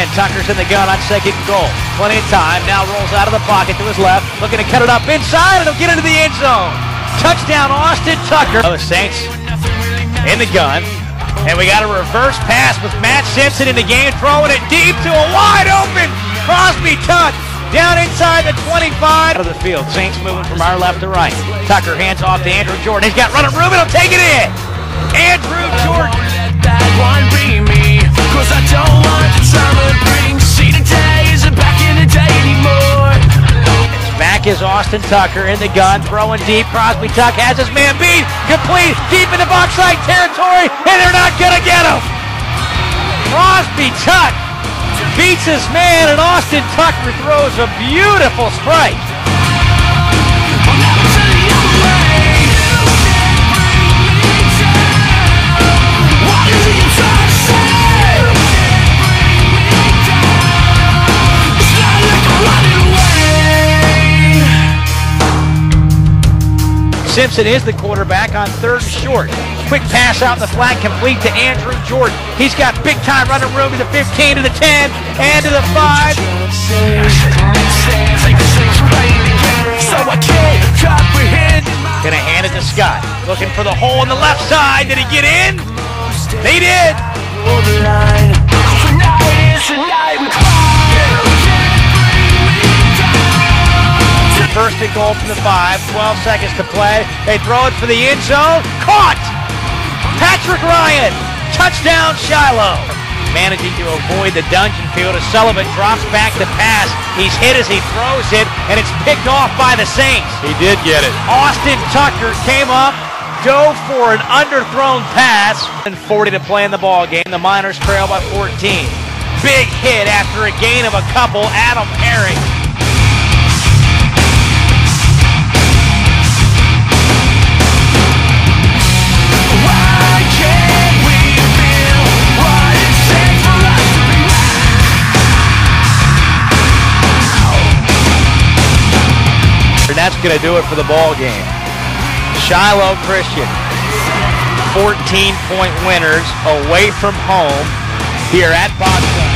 again. Tucker's in the gun on second and goal. Plenty of time. Now rolls out of the pocket to his left. Looking to cut it up inside, and he'll get into the end zone. Touchdown, Austin Tucker. The Saints in the gun. And we got a reverse pass with Matt Simpson in the game, throwing it deep to a wide open Crosby Tuck. Down inside the 25 of the field. Saints moving from our left to right. Tucker hands off to Andrew Jordan. He's got running room, and he'll take it in. Andrew Jordan. Cause I don't want the drama bring. See the days are back in the day anymore. Back is Austin Tucker in the gun, throwing deep. Crosby Tuck has his man beat. Complete, deep in the Bauxite territory, and they're not gonna get him. Crosby Tuck beats his man, and Austin Tucker throws a beautiful strike. Simpson is the quarterback on third and short. Quick pass out in the flat, complete to Andrew Jordan. He's got big time running room to the 15, to the 10, and to the 5. Gonna hand it to Scott. Looking for the hole on the left side. Did he get in? They did. First and goal from the 5, 12 seconds to play. They throw it for the end zone. Caught! Patrick Ryan, touchdown Shiloh. Managing to avoid the dungeon field as Sullivan drops back to pass. He's hit as he throws it, and it's picked off by the Saints. He did get it. Austin Tucker came up, dove for an underthrown pass. And 40 to play in the ball game. The Miners trail by 14. Big hit after a gain of a couple. Adam Herring. That's going to do it for the ball game. Shiloh Christian, 14-point winners away from home here at Bauxite.